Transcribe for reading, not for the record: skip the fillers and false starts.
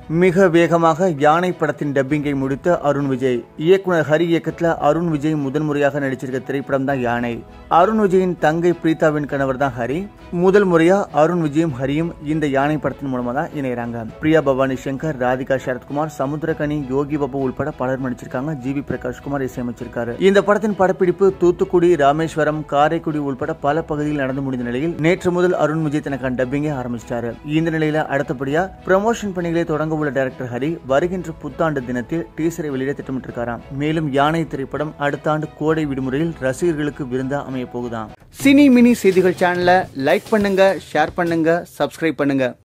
மிக வேகமாக யானை படத்தின் டப்பிங்கை முடித்த அருண் விஜய். இயக்குனர் ஹரி இயக்கத்தில் அருண் விஜய் முதல் முறையாக நடிச்சிருக்க திரைப்படம் தான் யானை. அருண் விஜயின் தங்கை பிரீதாவின் கணவர் தான் ஹரி. முதல் முறையா அருண் விஜயும் ஹரியும் இந்த யானை படத்தின் மூலமா தான் இணையறாங்க. பிரியா பவானி சங்கர், ராதிகா சரத்குமார், சமுத்திரகனி, யோகி பாபு உள்பட பலர் நடிச்சிருக்காங்க. ஜிவி பிரகாஷ் குமார் இசையமைச்சிருக்காரு. இந்த படத்தின் படப்பிடிப்பு தூத்துக்குடி, ராமேஸ்வரம், காரைக்குடி உள்பட பல பகுதியில் நடந்து முடிந்த நிலையில் நேற்று முதல் அருண் விஜய் தனக்கான டப்பிங்கை ஆரம்பிச்சிட்டாரு. இந்த நிலையில அடுத்தபடியா ப்ரமோஷன் பணிகளை தொடங்க உள்ள டைரக்டர் ஹரி வருகின்ற புத்தாண்டு தினத்தில் டீசரை வெளியிட திட்டமிட்டிருக்காராம். மேலும் யானை திரைப்படம் அடுத்த ஆண்டு கோடை விடுமுறையில் ரசிகர்களுக்கு விருந்தா அமைய போகுதாம். சினி மினி செய்திகள் சேனலை லைக் பண்ணுங்க, ஷேர் பண்ணுங்க, சப்ஸ்கிரைப் பண்ணுங்க.